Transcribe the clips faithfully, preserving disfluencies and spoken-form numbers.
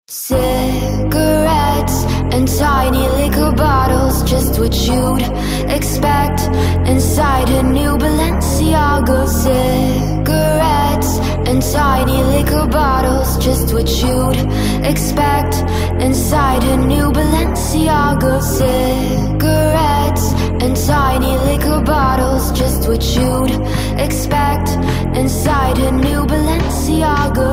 Cigarettes and tiny liquor bottles, just what you'd expect inside a new Balenciaga. Cigarettes and tiny liquor bottles, just what you'd expect inside a new Balenciaga. Cigarettes and tiny liquor bottles, just what you'd expect inside a new Balenciaga.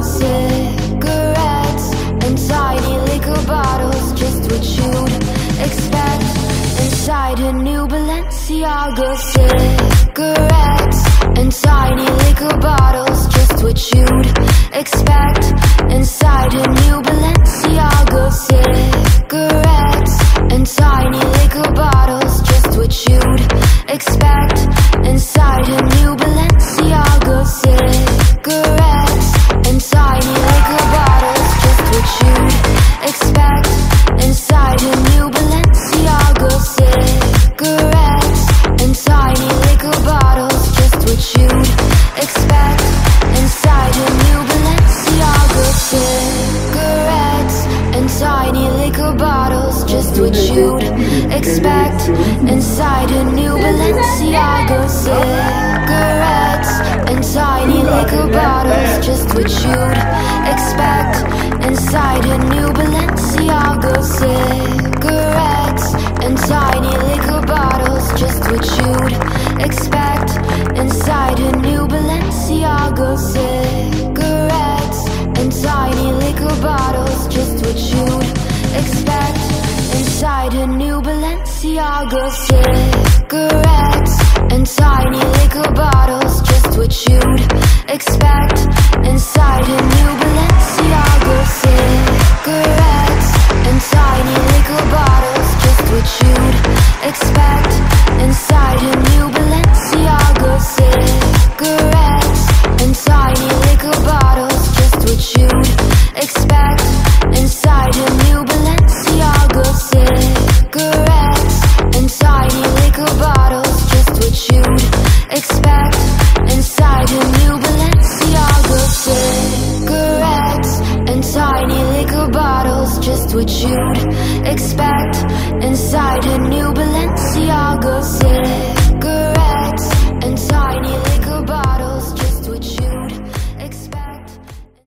Cigarettes and tiny liquor bottles, just what you'd expect inside a new Balenciaga. Cigarettes and tiny liquor bottles, just what you'd expect inside a new Balenciaga. Cigarettes and tiny liquor bottles, just what you'd expect inside a new Balenciaga. Cigarettes and tiny liquor bottles, just what you'd expect inside a new Balenciaga. Cigarettes and tiny liquor bottles, just what you'd expect inside a new Balenciaga. Cigarettes and tiny liquor bottles, just what you'd expect inside a new Balenciaga. Cigarettes and tiny liquor bottles, just what you'd expect inside a new Balenciaga. Cigarettes and tiny liquor bottles, just what you'd expect inside a new Balenciaga. Cigarettes and tiny liquor bottles, just what you'd expect inside a new Balenciaga. Cigarettes and tiny liquor bottles, just what you'd expect inside a new Balenciaga. Cigarettes and tiny liquor bottles, just what you'd expect inside a new Balenciaga. Cigarettes and tiny liquor bottles, just what you'd expect inside a new Balenciaga. Cigarettes and tiny liquor bottles, just what you'd expect inside a new Balenciaga. Cigarettes and tiny liquor bottles, just what you'd expect inside a new Balenciaga. Cigarettes and tiny liquor